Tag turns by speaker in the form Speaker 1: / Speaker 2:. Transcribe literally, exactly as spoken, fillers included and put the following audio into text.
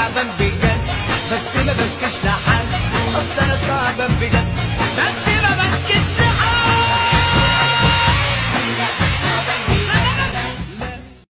Speaker 1: تعبان بجد، بس ما بشكيش لحد، اصل انا تعبان بجد، بس